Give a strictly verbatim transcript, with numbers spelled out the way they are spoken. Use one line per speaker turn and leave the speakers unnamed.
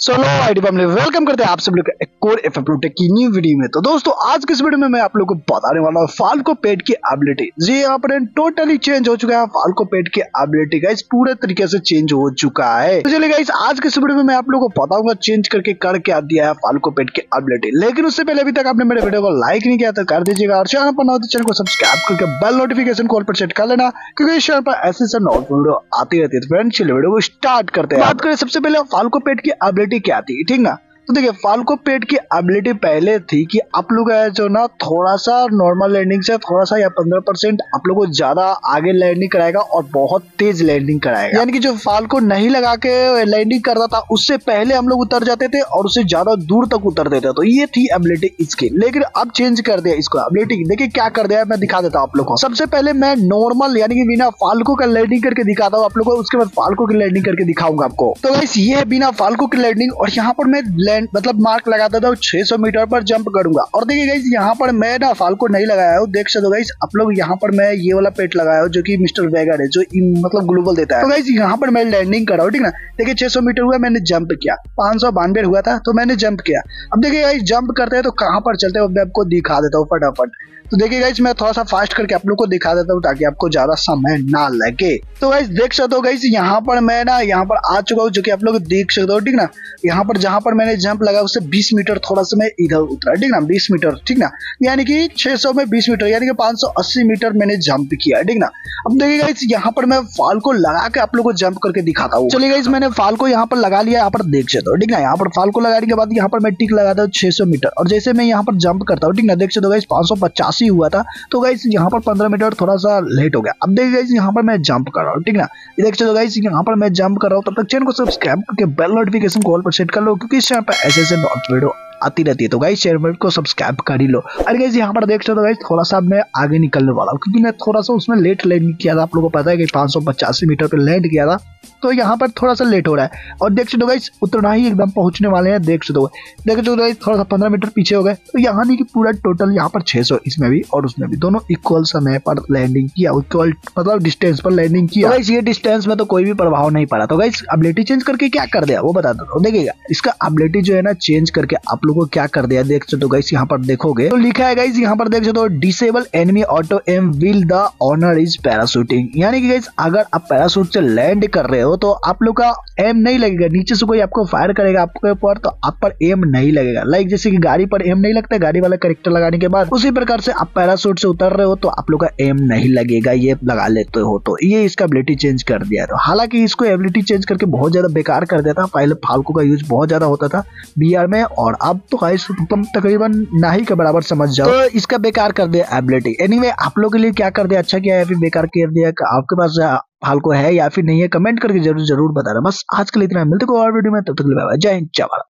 Solo ID family welcome करते हैं आप सब लोग एक और एफएफटेक की न्यू वीडियो में। तो दोस्तों आज के इस वीडियो में मैं आप लोगों को बताने वाला हूँ फाल्को पेट की एबिलिटी। जी यहाँ पर टोटली चेंज हो चुका है फाल्को पेट की एबिलिटी का, इस पूरे तरीके से चेंज हो चुका है। तो चलिए गाइस आज के इस वीडियो में मैं आप लोगों को बताऊंगा चेंज करके कर क्या दिया है फाल्को पेट की एबिलिटी। लेकिन उससे पहले अभी तक आपने मेरे वीडियो को लाइक नहीं किया तो कर दीजिएगा और चैनल पर नए तो चैनल को सब्सक्राइब करके बेल नोटिफिकेशन कॉल पर सेट कर लेना, क्योंकि इस चैनल पर ऐसे से नॉट वीडियो आती रहती है। फ्रेंड्स चलिए वीडियो को स्टार्ट करते हैं। बात करें सबसे पहले फाल्को पेट की एबिलिटी क्या थी, ठीक ना। तो देखिए फाल्को पेट की एबिलिटी पहले थी कि आप लोग जो ना थोड़ा सा नॉर्मल लैंडिंग से थोड़ा सा या पंद्रह परसेंट आप लोगों को ज्यादा आगे लैंडिंग कराएगा और बहुत तेज लैंडिंग कराएगा। यानी कि जो फाल्को नहीं लगा के लैंडिंग करता था उससे पहले हम लोग उतर जाते थे और उससे ज्यादा दूर तक उतरते थे। तो ये थी एबिलिटी इसकी, लेकिन अब चेंज कर दिया इसको एबिलिटी। देखिए क्या कर दिया मैं दिखा देता हूँ आप लोग को। सबसे पहले मैं नॉर्मल यानी कि बिना फाल्को का लैंडिंग करके दिखाता हूँ आप लोग को, उसके बाद फाल्को की लैंडिंग करके दिखाऊंगा आपको। तो गाइस ये है बिना फाल्को की लैंडिंग और यहाँ पर मैं लैंड मतलब मार्क लगाता था छह सौ मीटर पर जंप करूंगा। और देखिए गाइस यहाँ पर मैं ना फाल्को नहीं लगाया हूँ, देख सकते हो गाइस आप लोग। यहाँ पर मैं ये वाला पेट लगाया हूँ जो कि मिस्टर वेगर है, जो मतलब ग्लोबल देता है। तो गाइस यहाँ पर मैं लैंडिंग कर रहा हूँ, ठीक ना। देखिए छह सौ मीटर हुआ, मैंने जंप किया, पाँच सौ बानवे हुआ था तो मैंने जंप किया। अब देखिए गाइस जंप करते हैं तो कहाँ पर चलते हैं मैं आपको दिखा देता हूँ फटाफट। तो देखिए गाइस मैं थोड़ा सा फास्ट करके आप लोग को दिखा देता हूँ ताकि आपको ज्यादा समय ना लगे। तो गाइस देख सकते हो गाइस यहाँ पर मैं ना यहाँ पर आ चुका हूँ, जो कि आप लोग देख सकते हो, ठीक ना। यहाँ पर जहाँ पर मैंने जंप लगा उससे बीस मीटर थोड़ा सा मैं इधर उतरा, ठीक ना, बीस मीटर, ठीक ना। यानी कि छह सौ में बीस मीटर यानी कि पाँच सौ अस्सी मीटर मैंने जंप किया, ठीक ना। अब देखिए गाइस यहाँ पर मैं फाल्को लगा के आप लोग को जंप करके दिखाता हूँ। चलिए गाइस मैंने फाल्को यहाँ पर लगा लिया, यहाँ पर देख सकते हो, ठीक ना। यहाँ पर फाल्को लगाने के बाद यहाँ पर मैं टिक लगाता हूँ छह सौ मीटर और जैसे मैं यहाँ पर जंप करता हूँ, ठीक ना, देख सकते हो गाइस पाँच सौ पचासी हुआ था। तो गाइस यहाँ पर पंद्रह मीटर थोड़ा सा लेट हो गया। अब देखिए गाइस यहाँ पर मैं जंप कर रहा हूँ, ठीक ना। देख सकते हो गाइस यहाँ पर मैं जंप कर रहा हूँ। तब तक चैनल को सब्सक्राइब करके बेल नोटिफिकेशन कॉल पर सेट कर लो, क्योंकि इस चैनल पर ऐसे ऐसे वीडियो आती रहती है। तो गाइस चैनल को सब्सक्राइब कर ही लो। और गाइस यहाँ पर देख सकते हो गाइस थोड़ा सा मैं आगे निकलने वाला हूँ, क्योंकि मैं थोड़ा सा उसमें लेट लैंड किया था। आप लोगों को पता है कि पाँच सौ पचासी मीटर पे लैंड किया था, तो यहाँ पर थोड़ा सा लेट हो रहा है। और देख सकते हो गाइस उतना ही एकदम पहुंचने वाले हैं, देख सकते हो देख सकते हो गाइस थोड़ा सा पंद्रह मीटर पीछे हो गए। तो यहाँ नहीं कि पूरा टोटल यहाँ पर छह सौ इसमें भी और उसमें भी दोनों इक्वल समय पर लैंडिंग किया, इक्वल मतलब डिस्टेंस पर लैंडिंग किया। तो गाइस ये डिस्टेंस में तो कोई भी प्रभाव नहीं पड़ा। तो गाइस एबिलिटी चेंज करके क्या कर दिया वो बता दो। देखिएगा इसका एबिलिटी जो है ना चेंज करके आप लोगों को क्या कर दिया देख सकते हो गाइस। यहाँ पर देखोगे तो लिखा है गाइस यहाँ पर देख सकते हो disable enemy auto aim will the owner is parachuting. यानी कि गाइस अगर आप पैराशूट से लैंड कर रहे हो तो आप लोग का एम नहीं लगेगा, नीचे से कोई आपको फायर करेगा आपके ऊपर तो आप पर एम नहीं लगेगा। लाइक जैसे कि गाड़ी पर एम नहीं लगता है गाड़ी वाला कैरेक्टर लगाने के बाद, उसी प्रकार से आप पैराशूट से उतर रहे हो तो आप लोग का एम नहीं लगेगा, ये लगा लेते हो। तो ये इसका एबिलिटी चेंज कर दिया। तो हालांकि इसको एबिलिटी चेंज करके बहुत ज्यादा बेकार कर दिया था। पहले फाल्को का यूज बहुत ज्यादा होता था बीआर में और अब तो गाइस तकरीबन ना ही के बराबर समझ जाओ। तो इसका बेकार कर दिया एबिलिटी। एनीवे आप लोग के लिए क्या कर दिया, अच्छा किया या फिर बेकार कर दिया, आपके पास फाल्को है या फिर नहीं है, कमेंट करके जरूर जरूर बताना। बस आज के लिए इतना, मिलते को और वीडियो में, तब तक के लिए बाय बाय, जय हिंद, जय भारत।